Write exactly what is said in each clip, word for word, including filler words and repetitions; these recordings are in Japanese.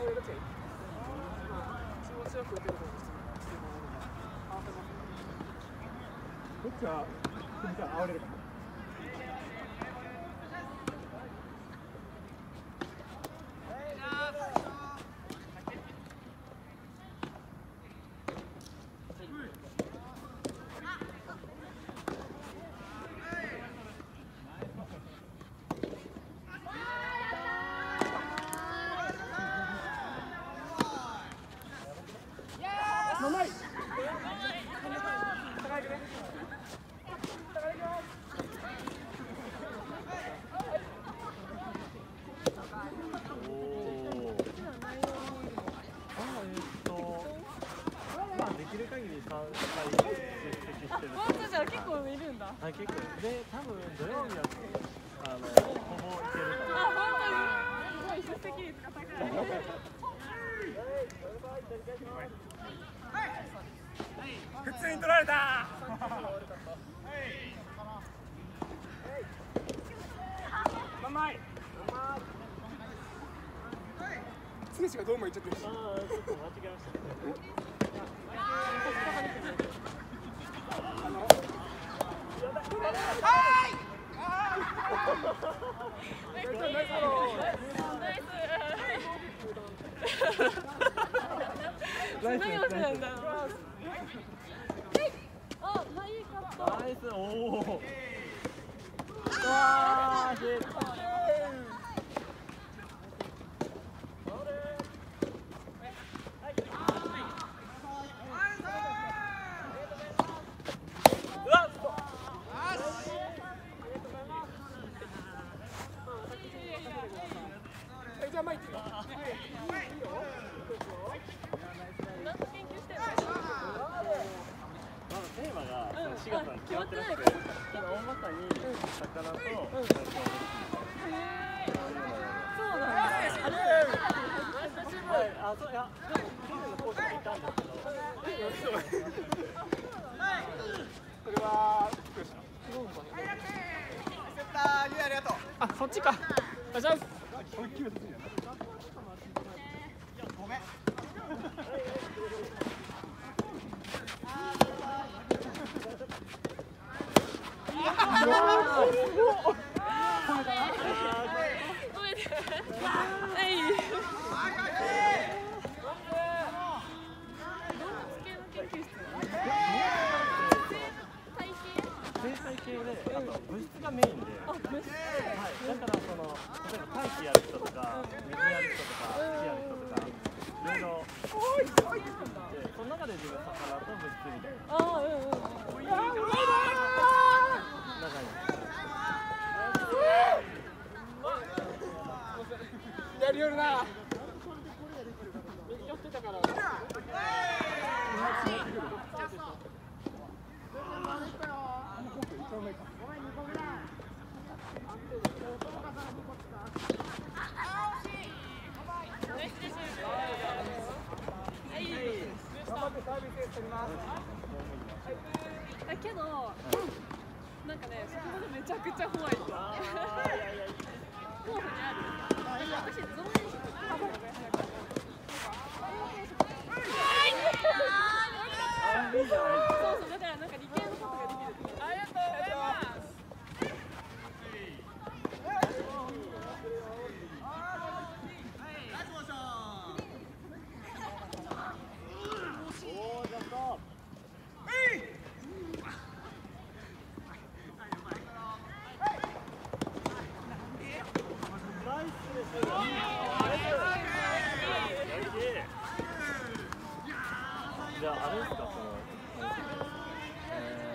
どっちは組みたら煽れるかな。 あ、結構で多分土曜日はあのほぼいけるから。 あ、本当にすごい出席率が高い。 普通に取られた。甘い。つねしがどうも言っちゃってるし。 ああ、ちょっと間違えました。 何をしてるんだろう。あ、ナイス。 おお。わあ、シュート。 じゃあマイティ。 テーマがしがつに決まってなくて、ただ大まかに魚とそうなんだ。 あれ、あ、そういや、でも去年のコースにいたんですけど。 それは福島。セッター、ゆうありがとう。あ、そっちか。お願いします。これ決めていいんじゃない？ごめん。 物質がメインで、はい、だからその例えば大気やる人とか水やる人とか火やる人とかいろいろで、その中で自分魚と物質みたいな。ああ、うんうん。中に。 やりよるな。やってたから。 だけど、なんかね、そこまでめちゃくちゃ怖い。候補にある。私、ゾーンにしてた。そうそう、だからなんか理系のことができる。ありがとうございます。 じゃああれですか、その、えー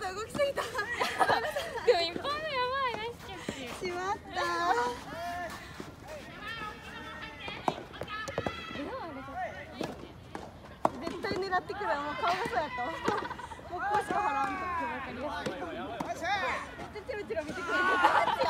と動きすぎた。 でも一本目やばい、ナイスキャッチ。 しまった。絶対狙ってくる。もう顔がそうやったわ。もうこうしか払わんとって分かりやすい。めっちゃチロチロ見てくれてた。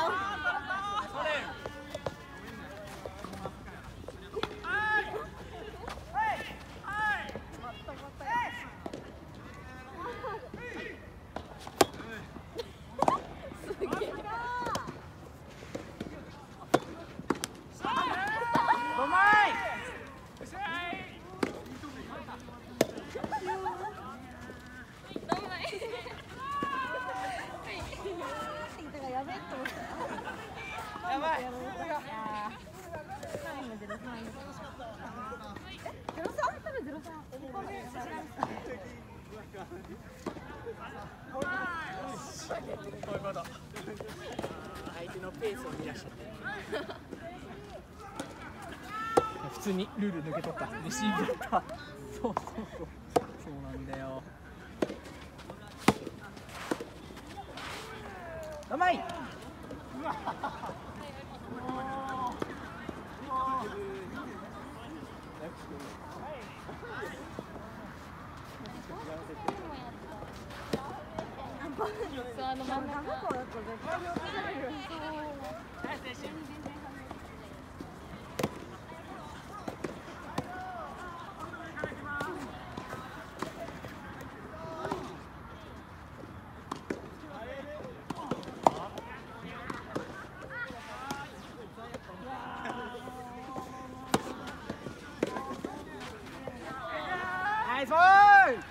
相手のペースを見出しちゃって普通にルール抜け取った。レシーブだった。そうそうそうそうなんだよ。甘い。 そう、あの真ん中。 ナイスボール。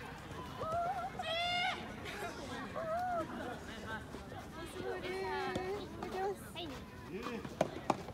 はい。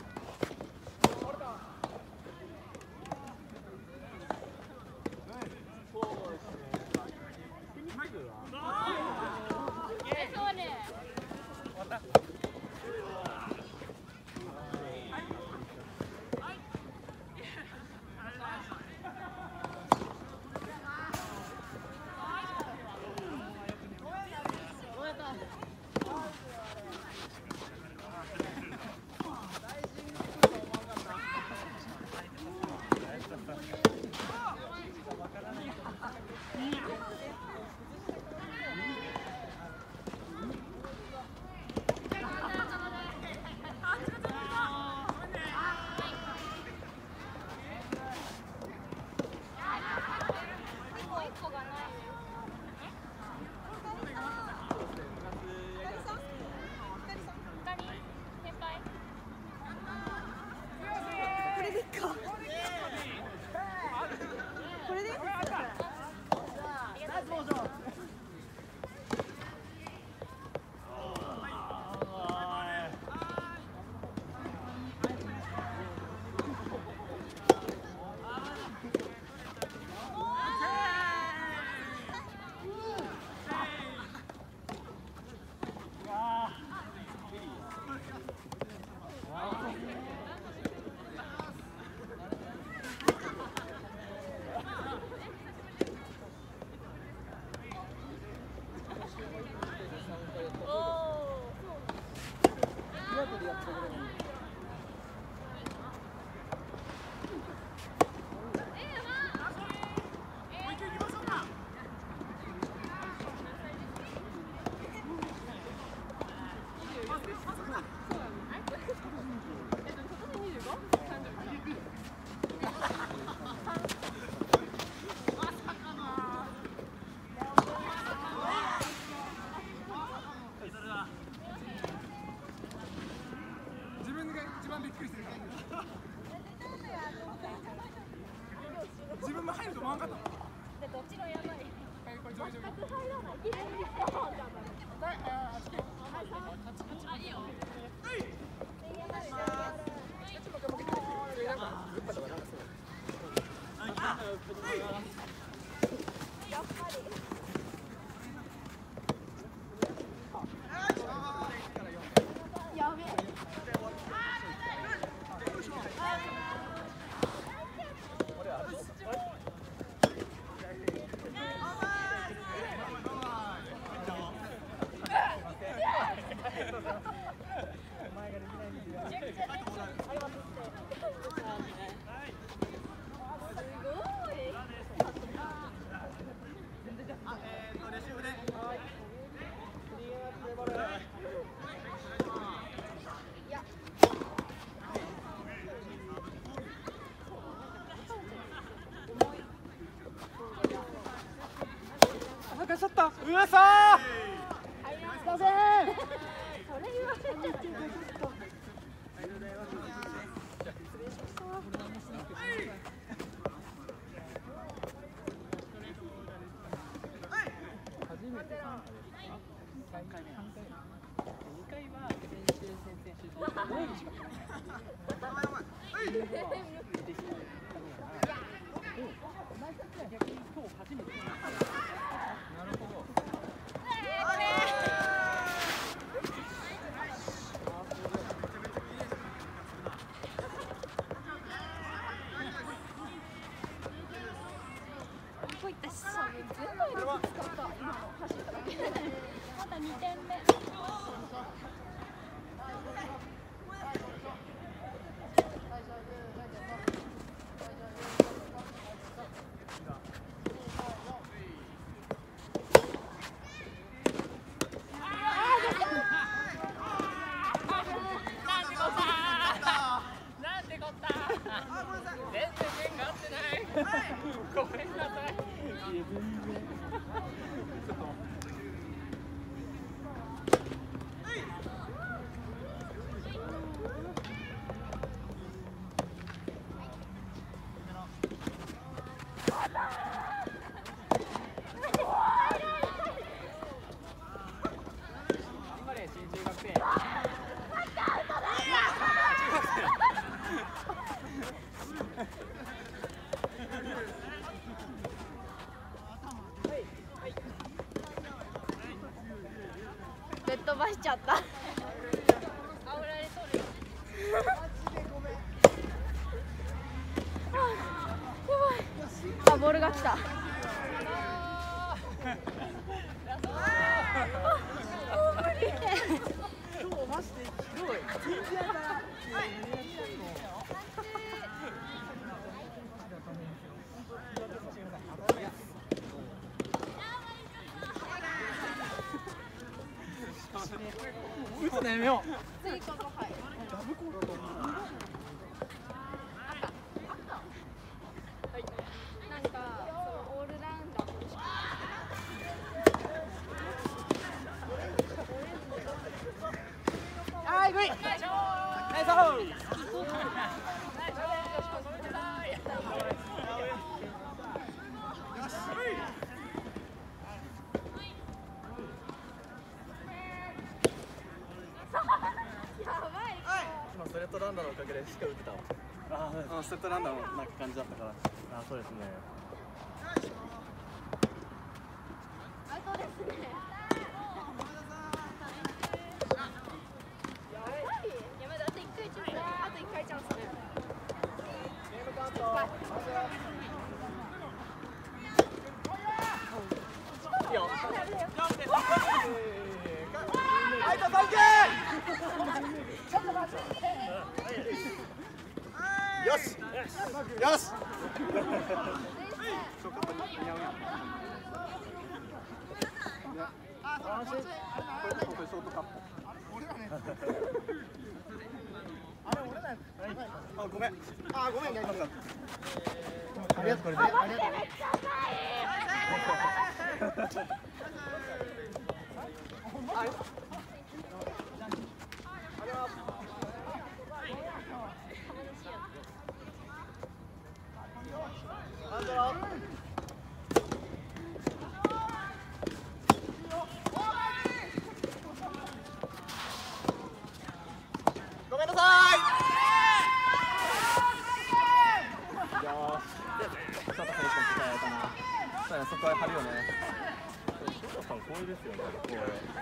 嘘。 すいません。それ言わせちゃって。こういったし、そう全部使った今走っただけ。まだにてんめ。ぶっ飛ばしちゃった。あ、ボールが来た。 打つのやめよう。 次こそはい。なんかオールラウンダー欲しくて。 はい、グイ。ナイスオ今ストレートランダーのおかげでしっかり打てたわ。ああ、ストレートランダーのなんか感じだったから。ああ、そうですね。 アウトですね。いや、まだあといっかいチャンス。あといっかいチャンスね。 いいよ。はい、とサンキュー。よし。よし。あ、ごめん。あ、ごめん。ありがとう、これで。ありがとう。ごめんなさい。そこは張るよね。 翔太さん光栄ですよね。光栄。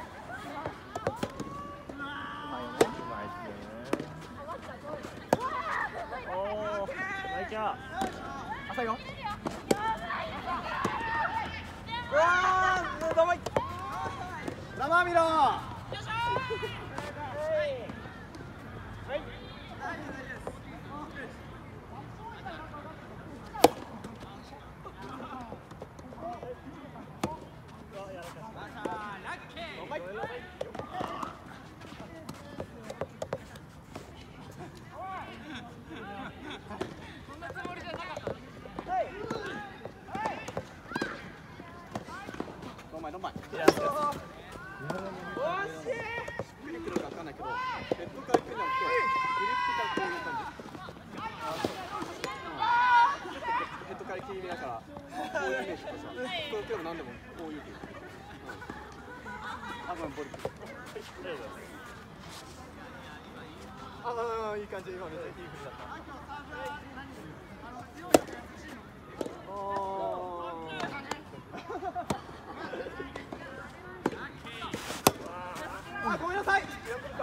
うまいですね。おお、ナイキャー。 あ、最後。うわー、どうもい。生見ろ。どうもい。 うまい。 いや惜しい。クリックかわかんないけど、ヘッドから行くんじゃなくて、グリップからこういう感じ。ヘッドから切りながら、こういうイメージとかさ、こういうけど何でもこういう。あ、ごめん、ボリ。ああ、いい感じ、今めっちゃいい振りだった。あ、ごめんなさい。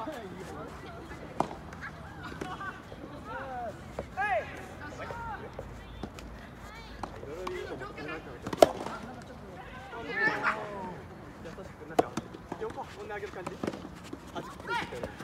横こんな上げる感じ。端っこでいって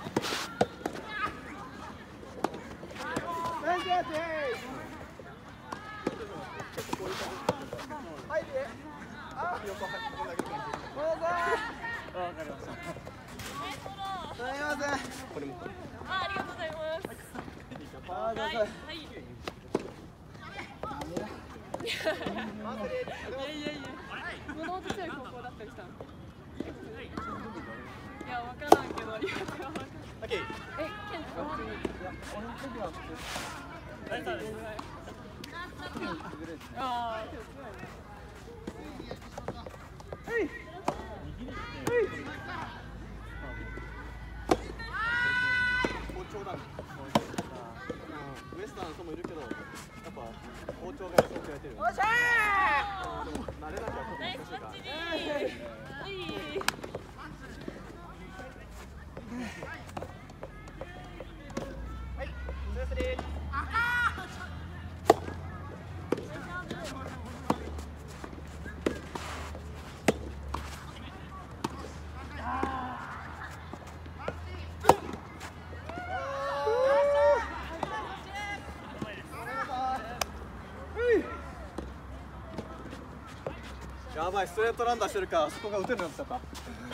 はいで、あ、横こんな上げる感じ。ごめんなさい。 わかりました。 すみません。これも。 あ、ありがとうございます。 あ、 はい、はい。いやいやいや、物落ちちゃう高校だったりしたの。いや、わからんけど、いや、わからん。 オッケー。 え、ケント。 俺の時は。 大丈夫です。 ああ、けど強いね。 はい。包丁だね。ウエスタンの人もいるけど、やっぱ包丁がすごくやってる。おっしゃー。でも慣れなきゃナイスバッチリー。はい。 はい。スリー。やばい、ストレートランダーしてるから、そこが打てるようになっちゃった。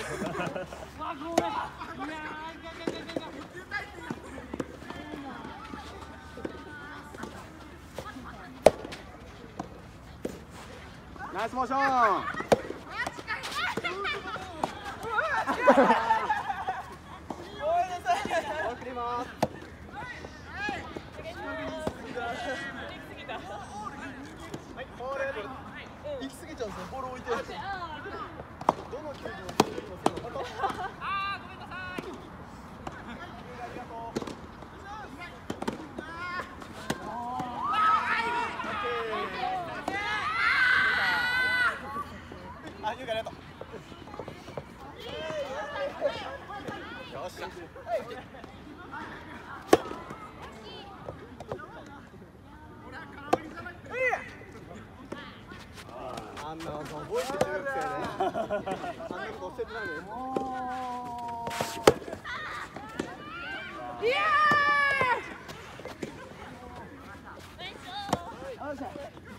ナイスモーション。送ります。はい、ボール。行き過ぎちゃうんですよ。ボール置いて。どの球場に行きますか。ああ、ごめんなさい。ありがとう。あ、ゆうがありがとう。よっしゃ。あんなの覚えて中学生ね。あんなこと教えてないのよ。イエーイ。